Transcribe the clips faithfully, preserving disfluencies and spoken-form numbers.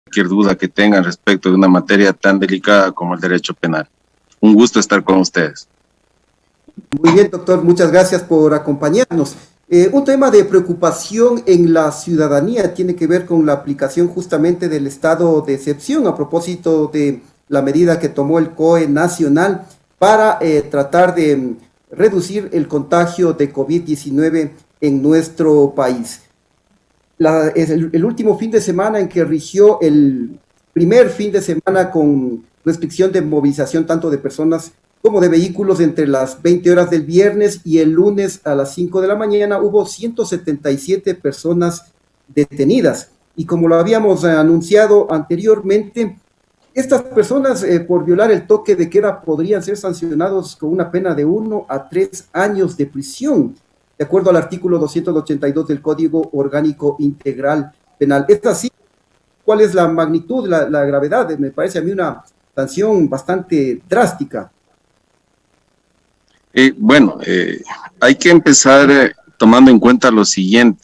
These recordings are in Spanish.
cualquier duda que tengan respecto de una materia tan delicada como el derecho penal. Un gusto estar con ustedes. Muy bien, doctor, muchas gracias por acompañarnos. Eh, un tema de preocupación en la ciudadanía tiene que ver con la aplicación justamente del estado de excepción a propósito de la medida que tomó el C O E nacional para eh, tratar de mm, reducir el contagio de COVID diecinueve en nuestro país. La, es el, el último fin de semana en que rigió el primer fin de semana con restricción de movilización tanto de personas como de vehículos entre las veinte horas del viernes y el lunes a las cinco de la mañana, hubo ciento setenta y siete personas detenidas. Y como lo habíamos eh, anunciado anteriormente, estas personas eh, por violar el toque de queda podrían ser sancionados con una pena de uno a tres años de prisión, de acuerdo al artículo doscientos ochenta y dos del Código Orgánico Integral Penal. ¿Es así? ¿Cuál es la magnitud, la, la gravedad? Me parece a mí una sanción bastante drástica. Eh, bueno, eh, hay que empezar eh, tomando en cuenta lo siguiente.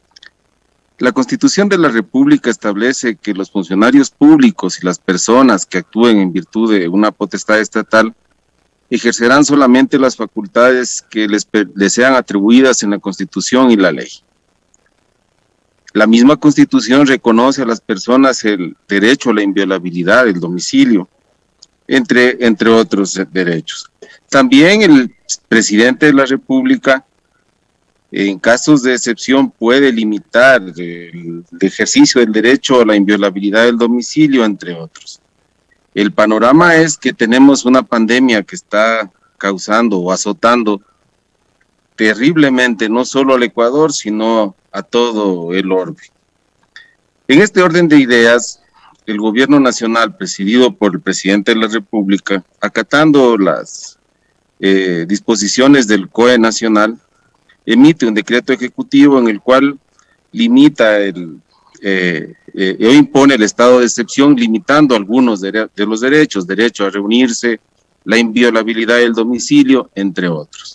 La Constitución de la República establece que los funcionarios públicos y las personas que actúen en virtud de una potestad estatal ejercerán solamente las facultades que les, les sean atribuidas en la Constitución y la ley. La misma Constitución reconoce a las personas el derecho a la inviolabilidad del domicilio, entre, entre otros derechos. También el presidente de la República, en casos de excepción, puede limitar el, el ejercicio del derecho a la inviolabilidad del domicilio, entre otros. El panorama es que tenemos una pandemia que está causando o azotando terriblemente no solo al Ecuador, sino a todo el orbe. En este orden de ideas, el gobierno nacional, presidido por el presidente de la República, acatando las eh, disposiciones del C O E nacional, emite un decreto ejecutivo en el cual limita el, eh, eh, o impone el estado de excepción, limitando algunos de, de los derechos, derecho a reunirse, la inviolabilidad del domicilio, entre otros.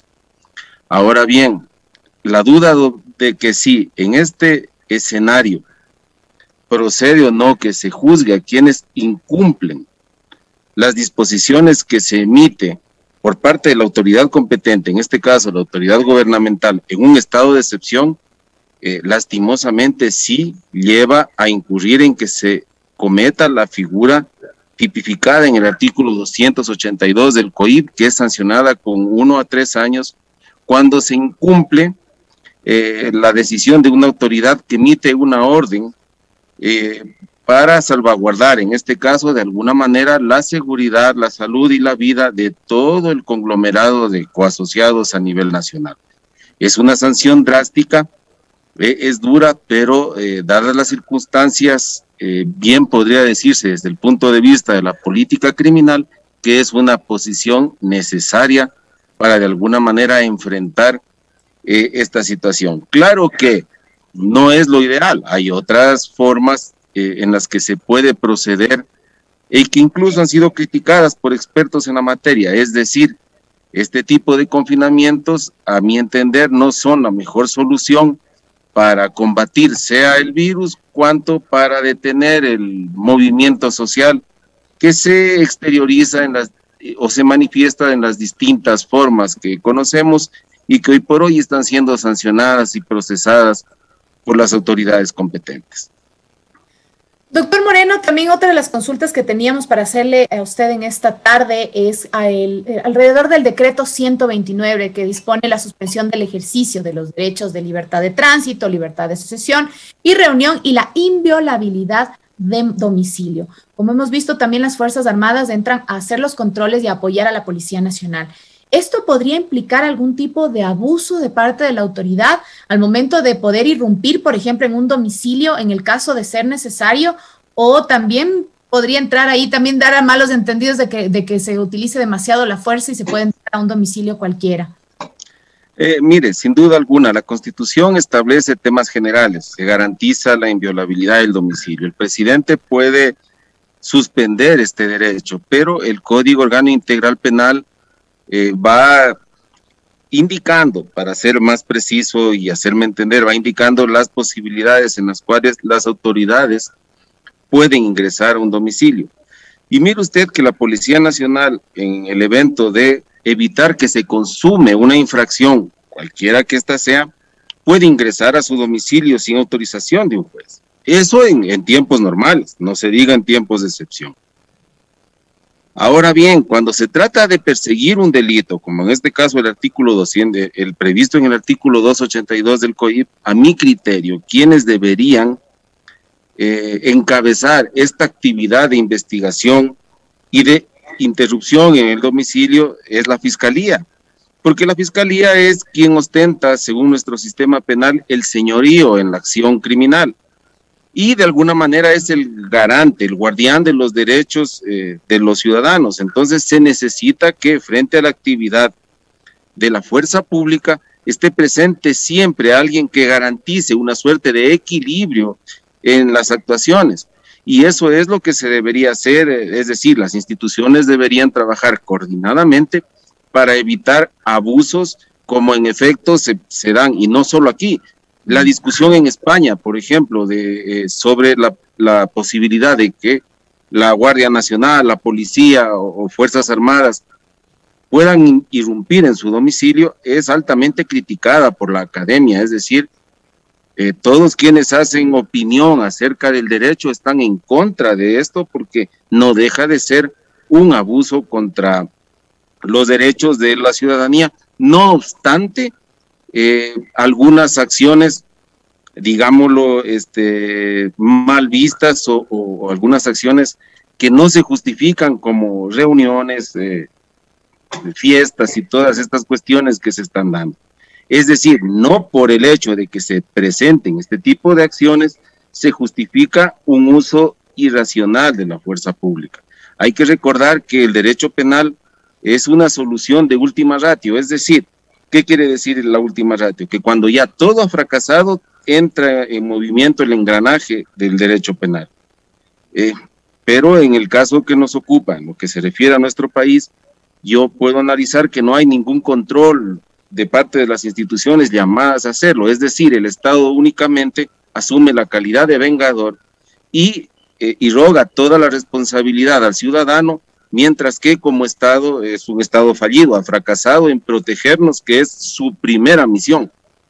Ahora bien, la duda de que si en este escenario procede o no que se juzgue a quienes incumplen las disposiciones que se emite por parte de la autoridad competente, en este caso la autoridad gubernamental, en un estado de excepción, eh, lastimosamente sí lleva a incurrir en que se cometa la figura tipificada en el artículo doscientos ochenta y dos del C O I P, que es sancionada con uno a tres años cuando se incumple eh, la decisión de una autoridad que emite una orden eh, para salvaguardar, en este caso, de alguna manera, la seguridad, la salud y la vida de todo el conglomerado de coasociados a nivel nacional. Es una sanción drástica, eh, es dura, pero eh, dadas las circunstancias, eh, bien podría decirse desde el punto de vista de la política criminal que es una posición necesaria para de alguna manera enfrentar eh, esta situación. Claro que no es lo ideal, hay otras formas eh, en las que se puede proceder y que incluso han sido criticadas por expertos en la materia, es decir, este tipo de confinamientos, a mi entender, no son la mejor solución para combatir sea el virus, cuanto para detener el movimiento social que se exterioriza en las, o se manifiesta en las distintas formas que conocemos y que hoy por hoy están siendo sancionadas y procesadas por las autoridades competentes. Doctor Moreno, también otra de las consultas que teníamos para hacerle a usted en esta tarde es a el, alrededor del decreto ciento veintinueve que dispone la suspensión del ejercicio de los derechos de libertad de tránsito, libertad de asociación y reunión y la inviolabilidad de domicilio. Como hemos visto, también las Fuerzas Armadas entran a hacer los controles y a apoyar a la Policía Nacional. ¿Esto podría implicar algún tipo de abuso de parte de la autoridad al momento de poder irrumpir, por ejemplo, en un domicilio en el caso de ser necesario? ¿O también podría entrar ahí, también dar a malos entendidos de que, de que se utilice demasiado la fuerza y se puede entrar a un domicilio cualquiera? Eh, mire, sin duda alguna, la Constitución establece temas generales, se garantiza la inviolabilidad del domicilio. El presidente puede suspender este derecho, pero el Código Orgánico Integral Penal Eh, va indicando, para ser más preciso y hacerme entender, va indicando las posibilidades en las cuales las autoridades pueden ingresar a un domicilio. Y mire usted que la Policía Nacional, en el evento de evitar que se consume una infracción, cualquiera que ésta sea, puede ingresar a su domicilio sin autorización de un juez. Eso en, en tiempos normales, no se diga en tiempos de excepción. Ahora bien, cuando se trata de perseguir un delito, como en este caso el artículo doscientos, el previsto en el artículo doscientos ochenta y dos del C O I P, a mi criterio, quienes deberían eh, encabezar esta actividad de investigación y de interrupción en el domicilio es la Fiscalía, porque la Fiscalía es quien ostenta, según nuestro sistema penal, el señorío en la acción criminal. Y de alguna manera es el garante, el guardián de los derechos eh, de los ciudadanos. Entonces se necesita que frente a la actividad de la fuerza pública esté presente siempre alguien que garantice una suerte de equilibrio en las actuaciones. Y eso es lo que se debería hacer, es decir, las instituciones deberían trabajar coordinadamente para evitar abusos como en efecto se, se dan, y no solo aquí. La discusión en España, por ejemplo, de, eh, sobre la, la posibilidad de que la Guardia Nacional, la policía o, o Fuerzas Armadas puedan irrumpir en su domicilio, es altamente criticada por la academia. Es decir, eh, todos quienes hacen opinión acerca del derecho están en contra de esto porque no deja de ser un abuso contra los derechos de la ciudadanía. No obstante, Eh, algunas acciones, digámoslo, este, mal vistas o, o, o algunas acciones que no se justifican como reuniones, eh, fiestas y todas estas cuestiones que se están dando. Es decir, no por el hecho de que se presenten este tipo de acciones se justifica un uso irracional de la fuerza pública. Hay que recordar que el derecho penal es una solución de última ratio, es decir, ¿qué quiere decir la última ratio? Que cuando ya todo ha fracasado, entra en movimiento el engranaje del derecho penal. Eh, pero en el caso que nos ocupa, en lo que se refiere a nuestro país, yo puedo analizar que no hay ningún control de parte de las instituciones llamadas a hacerlo. Es decir, el Estado únicamente asume la calidad de vengador y, eh, y roga toda la responsabilidad al ciudadano, mientras que como Estado es un Estado fallido, ha fracasado en protegernos, que es su primera misión.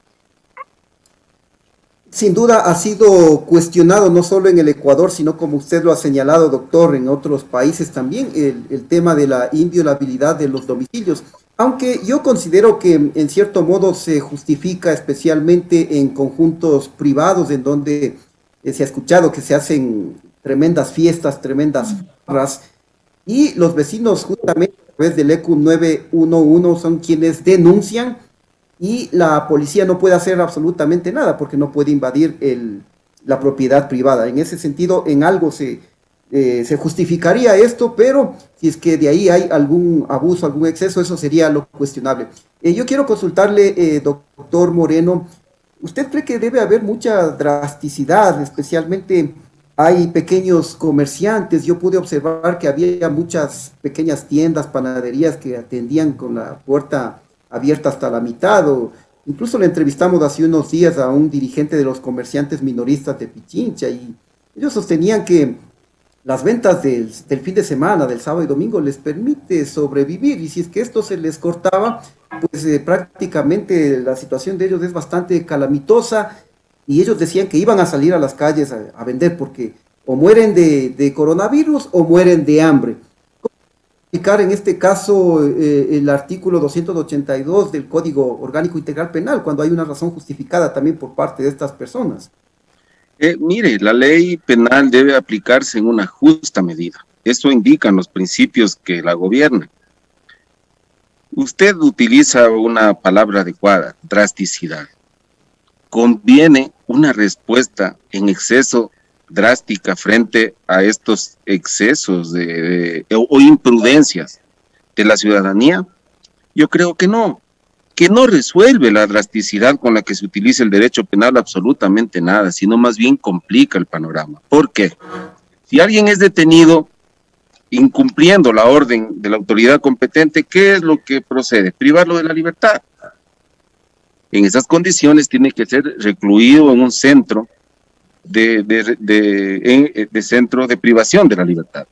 Sin duda ha sido cuestionado no solo en el Ecuador, sino como usted lo ha señalado, doctor, en otros países también, el, el tema de la inviolabilidad de los domicilios. Aunque yo considero que en cierto modo se justifica especialmente en conjuntos privados, en donde eh, se ha escuchado que se hacen tremendas fiestas, tremendas farras, y los vecinos justamente a través del E Q nueve uno uno son quienes denuncian y la policía no puede hacer absolutamente nada porque no puede invadir el, la propiedad privada. En ese sentido, en algo se, eh, se justificaría esto, pero si es que de ahí hay algún abuso, algún exceso, eso sería lo cuestionable. Eh, yo quiero consultarle, eh, doctor Moreno, ¿usted cree que debe haber mucha drasticidad, especialmente hay pequeños comerciantes? Yo pude observar que había muchas pequeñas tiendas, panaderías que atendían con la puerta abierta hasta la mitad, o incluso le entrevistamos hace unos días a un dirigente de los comerciantes minoristas de Pichincha y ellos sostenían que las ventas del, del fin de semana, del sábado y domingo, les permite sobrevivir, y si es que esto se les cortaba, pues eh, prácticamente la situación de ellos es bastante calamitosa. Y ellos decían que iban a salir a las calles a, a vender porque o mueren de, de coronavirus o mueren de hambre. ¿Cómo aplicar en este caso eh, el artículo doscientos ochenta y dos del Código Orgánico Integral Penal cuando hay una razón justificada también por parte de estas personas? Eh, mire, la ley penal debe aplicarse en una justa medida. Eso indican los principios que la gobiernan. Usted utiliza una palabra adecuada, drasticidad. Conviene una respuesta en exceso drástica frente a estos excesos de, de, o imprudencias de la ciudadanía. Yo creo que no, que no resuelve la drasticidad con la que se utiliza el derecho penal absolutamente nada, sino más bien complica el panorama. ¿Por qué? Si alguien es detenido incumpliendo la orden de la autoridad competente, ¿qué es lo que procede? Privarlo de la libertad. En esas condiciones tiene que ser recluido en un centro de, de, de, en, de centro de privación de la libertad.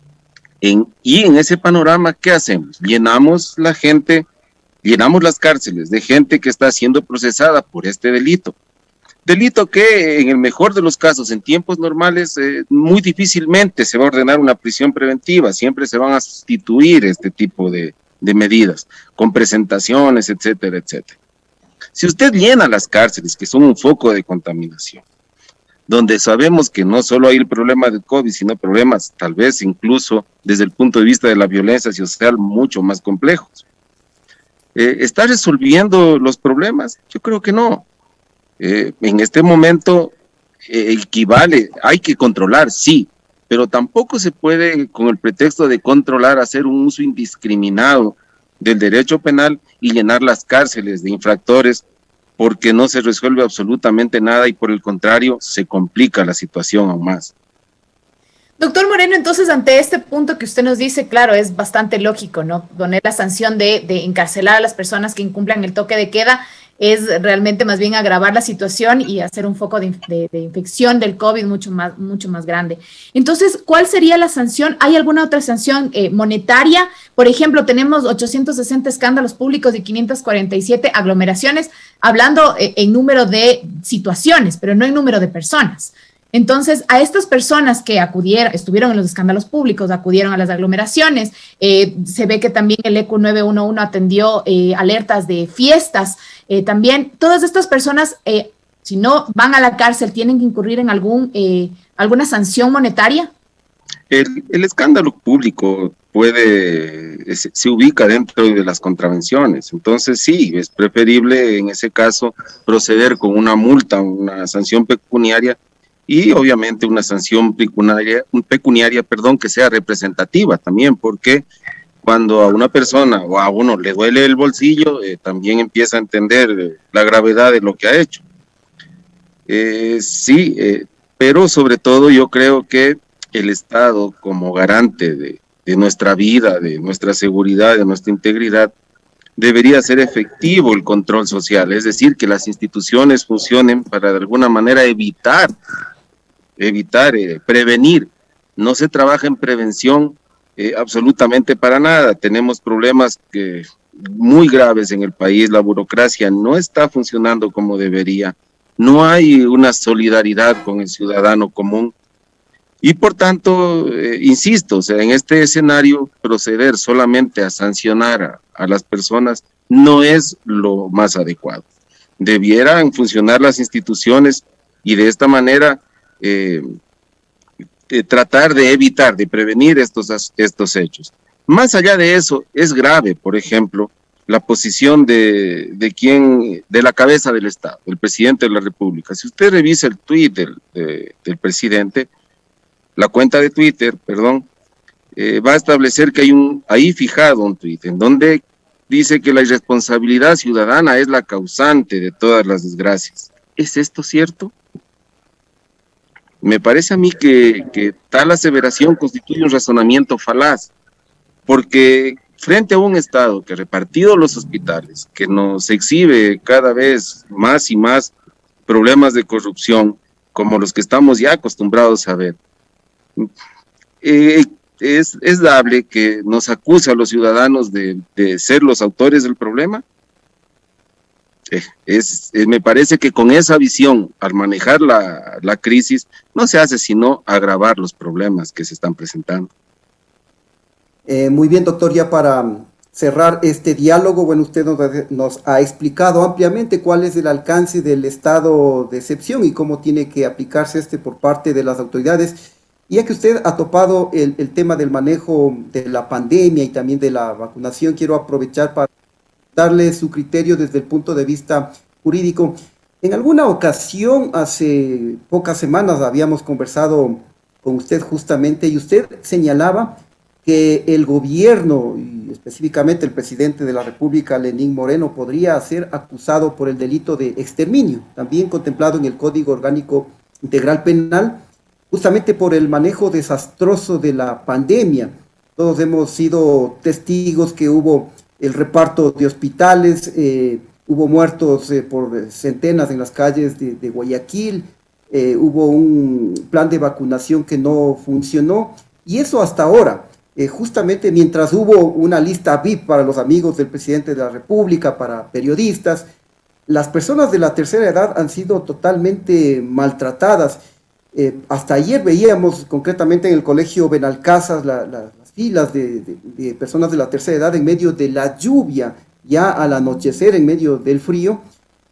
En, y en ese panorama, ¿qué hacemos? Llenamos la gente, llenamos las cárceles de gente que está siendo procesada por este delito. Delito que en el mejor de los casos, en tiempos normales, eh, muy difícilmente se va a ordenar una prisión preventiva, siempre se van a sustituir este tipo de, de medidas, con presentaciones, etcétera, etcétera. Si usted llena las cárceles, que son un foco de contaminación, donde sabemos que no solo hay el problema del COVID, sino problemas tal vez incluso desde el punto de vista de la violencia social mucho más complejos. Eh, ¿Está resolviendo los problemas? Yo creo que no. Eh, en este momento eh, equivale, hay que controlar, sí, pero tampoco se puede con el pretexto de controlar hacer un uso indiscriminado del derecho penal y llenar las cárceles de infractores porque no se resuelve absolutamente nada y por el contrario se complica la situación aún más. Doctor Moreno, entonces ante este punto que usted nos dice, claro, es bastante lógico, ¿no? Poner la sanción de, de encarcelar a las personas que incumplan el toque de queda es realmente más bien agravar la situación y hacer un foco de, de, de infección del COVID mucho más, mucho más grande. Entonces, ¿cuál sería la sanción? ¿Hay alguna otra sanción eh, monetaria? Por ejemplo, tenemos ochocientos sesenta escándalos públicos y quinientas cuarenta y siete aglomeraciones, hablando eh, en número de situaciones, pero no en número de personas. Entonces, a estas personas que acudieron, estuvieron en los escándalos públicos, acudieron a las aglomeraciones, eh, se ve que también el E Q nueve uno uno atendió eh, alertas de fiestas, eh, también todas estas personas, eh, si no van a la cárcel, ¿tienen que incurrir en algún eh, alguna sanción monetaria? El, el escándalo público puede, se, se ubica dentro de las contravenciones, entonces sí, es preferible en ese caso proceder con una multa, una sanción pecuniaria, y obviamente una sanción pecuniaria, pecuniaria perdón, que sea representativa también, porque cuando a una persona o a uno le duele el bolsillo, eh, también empieza a entender eh, la gravedad de lo que ha hecho. Eh, sí, eh, pero sobre todo yo creo que el Estado como garante de, de nuestra vida, de nuestra seguridad, de nuestra integridad, debería hacer efectivo el control social, es decir, que las instituciones funcionen para de alguna manera evitar evitar, eh, prevenir. No se trabaja en prevención eh, absolutamente para nada. Tenemos problemas que, muy graves en el país, la burocracia no está funcionando como debería, no hay una solidaridad con el ciudadano común y por tanto, eh, insisto, o sea, en este escenario proceder solamente a sancionar a, a las personas no es lo más adecuado. Debieran funcionar las instituciones y de esta manera Eh, eh, tratar de evitar, de prevenir estos, estos hechos. Más allá de eso, es grave, por ejemplo, la posición de, de quien, de la cabeza del Estado, el presidente de la República. Si usted revisa el tuit del, de, del presidente, la cuenta de Twitter, perdón, eh, va a establecer que hay un, ahí fijado un tuit, en donde dice que la irresponsabilidad ciudadana es la causante de todas las desgracias. ¿Es esto cierto? Me parece a mí que, que tal aseveración constituye un razonamiento falaz, porque frente a un Estado que ha repartido los hospitales, que nos exhibe cada vez más y más problemas de corrupción, como los que estamos ya acostumbrados a ver, eh, es, es dable que nos acuse a los ciudadanos de, de ser los autores del problema. Es, es, me parece que con esa visión, al manejar la, la crisis, no se hace sino agravar los problemas que se están presentando. Eh, muy bien, doctor, ya para cerrar este diálogo, bueno, usted nos, nos ha explicado ampliamente cuál es el alcance del estado de excepción y cómo tiene que aplicarse este por parte de las autoridades. Y ya que usted ha topado el, el tema del manejo de la pandemia y también de la vacunación, quiero aprovechar para darle su criterio desde el punto de vista jurídico. En alguna ocasión, hace pocas semanas, habíamos conversado con usted justamente y usted señalaba que el gobierno, y específicamente el presidente de la República, Lenín Moreno, podría ser acusado por el delito de exterminio, también contemplado en el Código Orgánico Integral Penal, justamente por el manejo desastroso de la pandemia. Todos hemos sido testigos que hubo el reparto de hospitales, eh, hubo muertos eh, por centenas en las calles de, de Guayaquil, eh, hubo un plan de vacunación que no funcionó, y eso hasta ahora. Eh, justamente mientras hubo una lista V I P para los amigos del presidente de la República, para periodistas, las personas de la tercera edad han sido totalmente maltratadas. Eh, hasta ayer veíamos concretamente en el colegio Benalcázar la, la, las filas de, de, de personas de la tercera edad en medio de la lluvia, ya al anochecer, en medio del frío,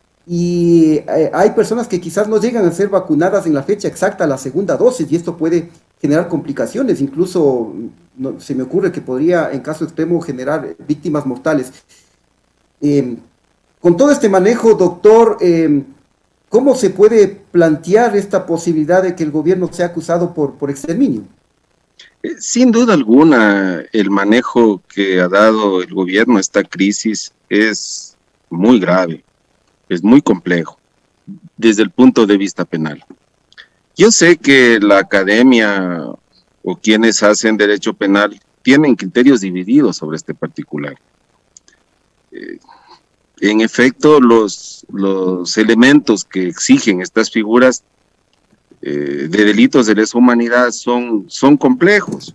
y eh, hay personas que quizás no llegan a ser vacunadas en la fecha exacta, la segunda dosis, y esto puede generar complicaciones, incluso no, se me ocurre que podría, en caso extremo, generar víctimas mortales. Eh, con todo este manejo, doctor, eh, ¿cómo se puede plantear esta posibilidad de que el gobierno sea acusado por, por exterminio? Sin duda alguna, el manejo que ha dado el gobierno a esta crisis es muy grave, es muy complejo, desde el punto de vista penal. Yo sé que la academia o quienes hacen derecho penal tienen criterios divididos sobre este particular. Eh, en efecto, los, los elementos que exigen estas figuras eh, de delitos de lesa humanidad son, son complejos,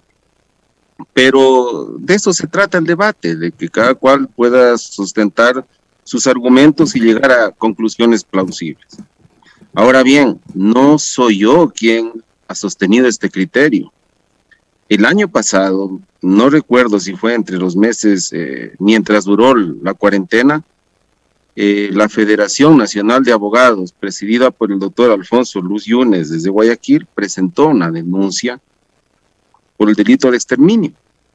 pero de eso se trata el debate, de que cada cual pueda sustentar sus argumentos y llegar a conclusiones plausibles. Ahora bien, no soy yo quien ha sostenido este criterio. El año pasado, no recuerdo si fue entre los meses, eh, mientras duró la cuarentena, eh, la Federación Nacional de Abogados, presidida por el doctor Alfonso Luz Yunes desde Guayaquil, presentó una denuncia por el delito de exterminio.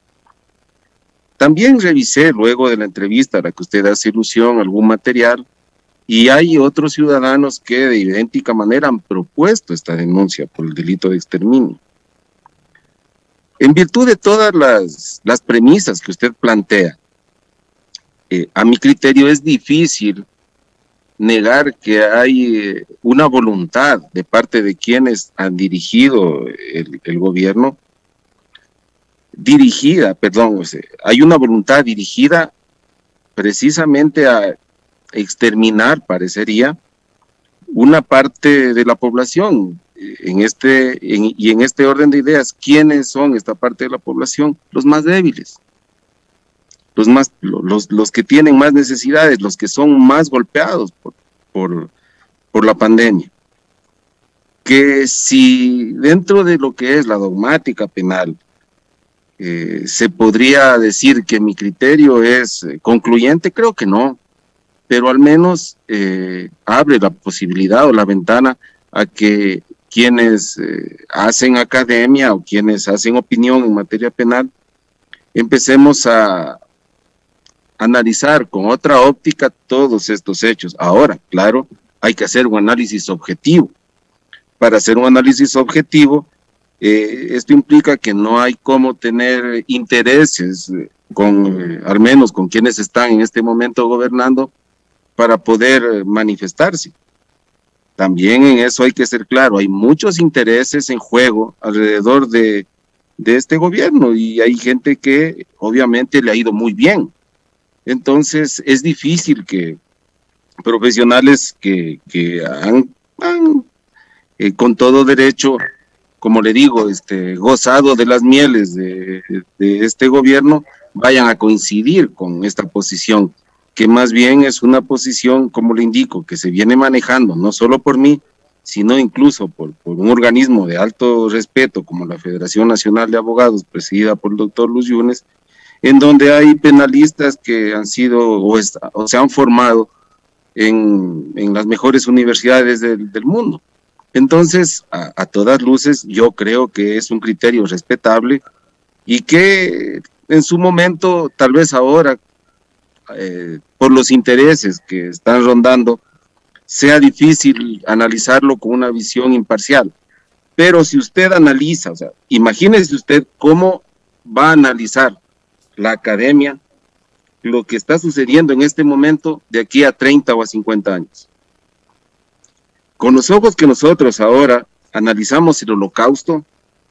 También revisé luego de la entrevista a la que usted hace ilusión algún material, y hay otros ciudadanos que de idéntica manera han propuesto esta denuncia por el delito de exterminio. En virtud de todas las, las premisas que usted plantea, eh, a mi criterio es difícil negar que hay eh, una voluntad de parte de quienes han dirigido el, el gobierno, dirigida, perdón, o sea, hay una voluntad dirigida precisamente a exterminar, parecería, una parte de la población. En este, en, y en este orden de ideas, ¿quiénes son esta parte de la población? Los más débiles, los, más, los, los que tienen más necesidades, los que son más golpeados por, por, por la pandemia. Que si dentro de lo que es la dogmática penal, eh, se podría decir que mi criterio es concluyente, creo que no, pero al menos eh, abre la posibilidad o la ventana a que quienes eh, hacen academia o quienes hacen opinión en materia penal, empecemos a analizar con otra óptica todos estos hechos. Ahora, claro, hay que hacer un análisis objetivo. Para hacer un análisis objetivo, eh, esto implica que no hay cómo tener intereses con, eh, al menos con quienes están en este momento gobernando, para poder manifestarse. También en eso hay que ser claro, hay muchos intereses en juego alrededor de, de este gobierno, y hay gente que obviamente le ha ido muy bien. Entonces es difícil que profesionales que, que han, han eh, con todo derecho, como le digo, este, gozado de las mieles de, de este gobierno, vayan a coincidir con esta posición, que más bien es una posición, como le indico, que se viene manejando, no solo por mí, sino incluso por, por un organismo de alto respeto, como la Federación Nacional de Abogados, presidida por el doctor Luz Yunes, en donde hay penalistas que han sido o, está, o se han formado en, en las mejores universidades del, del mundo. Entonces, a, a todas luces, yo creo que es un criterio respetable y que en su momento, tal vez ahora, Eh, por los intereses que están rondando, sea difícil analizarlo con una visión imparcial. Pero si usted analiza, o sea, imagínese usted cómo va a analizar la academia lo que está sucediendo en este momento de aquí a treinta o a cincuenta años. Con los ojos que nosotros ahora analizamos el Holocausto,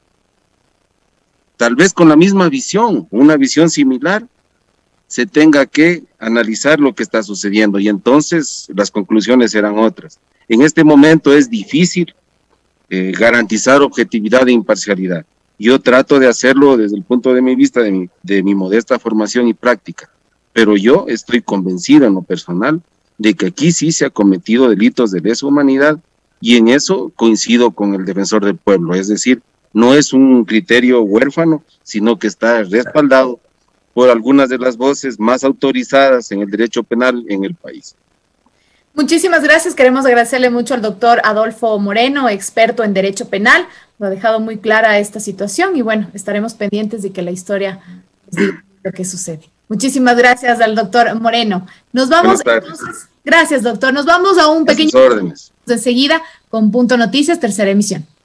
tal vez con la misma visión, una visión similar, se tenga que analizar lo que está sucediendo, y entonces las conclusiones serán otras. En este momento es difícil eh, garantizar objetividad e imparcialidad. Yo trato de hacerlo desde el punto de mi vista, de mi, de mi modesta formación y práctica, pero yo estoy convencido en lo personal de que aquí sí se ha cometido delitos de lesa humanidad, y en eso coincido con el defensor del pueblo, es decir, no es un criterio huérfano, sino que está respaldado por algunas de las voces más autorizadas en el derecho penal en el país. Muchísimas gracias. Queremos agradecerle mucho al doctor Adolfo Moreno, experto en derecho penal. Lo ha dejado muy clara esta situación y bueno, estaremos pendientes de que la historia nos diga lo que sucede. Muchísimas gracias al doctor Moreno. Nos vamos entonces. Gracias, doctor. Nos vamos a un pequeño... órdenes. Enseguida con Punto Noticias, tercera emisión.